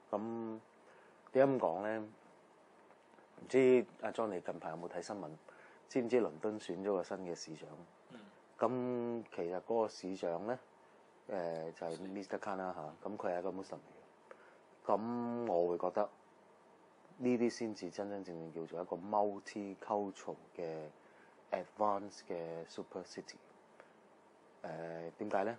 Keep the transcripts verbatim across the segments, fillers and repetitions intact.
咁點解咁講咧？唔知阿 John 你近排有冇睇新聞？知唔知倫敦選咗個新嘅市長？咁、嗯、其實嗰個市長咧，誒、呃、就係、是、Mr Khan 啦嚇，咁佢係一個 Muslim 嚟嘅。咁我會覺得呢啲先至真真正正叫做一個 multicultural 嘅 advanced 嘅 super city。誒點解咧？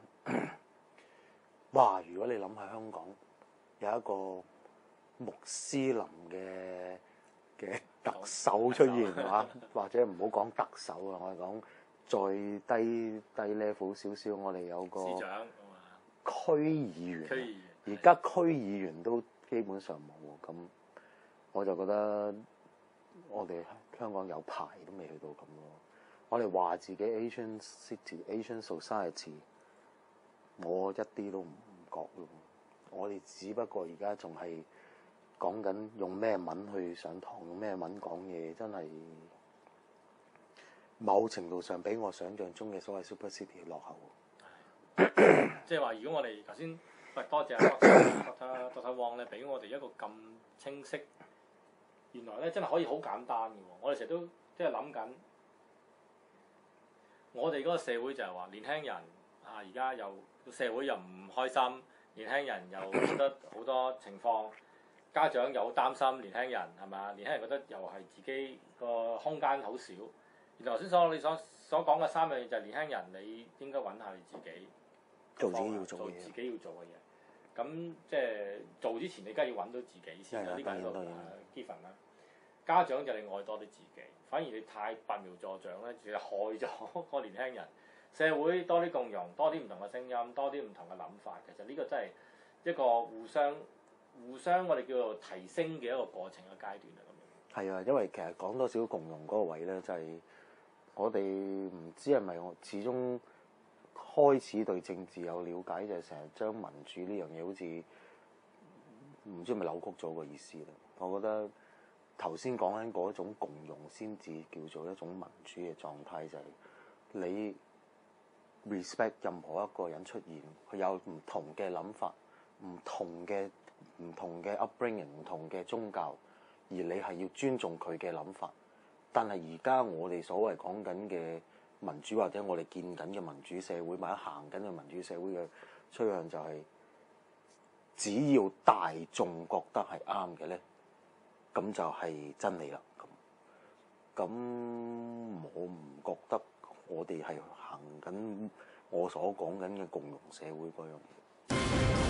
哇！如果你諗下香港有一個穆斯林嘅嘅特首出現嚇，或者唔好講特首啊，我係講再低低 level 少少，我哋有個市長區議員， 區議員而家區議員都基本上冇，咁我就覺得我哋香港有排都未去到咁咯。我哋話自己 Asian City、Asian Society， 我一啲都唔覺咯。我哋只不過而家仲係講緊用咩文去上堂，用咩文講嘢，真係某程度上比我想象中嘅所謂 Super City 落後。 即係話，如果我哋頭先喂多謝 Doctor Doctor Wong 咧，俾我哋一個咁清晰，原來咧真係可以好簡單嘅喎。我哋成日都即係諗緊，我哋嗰個社會就係話年輕人啊，而家又社會又唔開心，年輕人又覺得好多情況，家長又好擔心年輕人係咪？年輕人覺得又係自己個空間好少。然後頭先所你所所講嘅三樣嘢就係年輕人，你應該揾下你自己做自己要做嘅嘢， 做自己要做嘅嘢。咁即係做之前，你梗係要揾到自己先啦。呢個係個 given 啦。家長就你愛多啲自己，反而你太拔苗助長咧，其實害咗個年輕人。社會多啲共融，多啲唔同嘅聲音，多啲唔同嘅諗法。其實呢個真係一個互相互相我哋叫做提升嘅一個過程嘅階段啊。咁樣係啊，因為其實講多少共融嗰個位咧，就係、是、我哋唔知係咪我始終開始對政治有了解，就係成日將民主呢樣嘢好似唔知係咪扭曲咗個意思啦。我覺得頭先講緊嗰種共融先至叫做一種民主嘅狀態，就係、是、你 respect 任何一個人出現，佢有唔同嘅諗法、唔同嘅唔同嘅 upbringing、唔同嘅宗教，而你係要尊重佢嘅諗法。但係而家我哋所謂講緊嘅民主，或者我哋見緊嘅民主社會，或者行緊嘅民主社會嘅趨向就係、是，只要大眾覺得係啱嘅咧，咁就係真理啦。咁，咁我唔覺得我哋係行緊我所講緊嘅共融社會嗰樣嘢。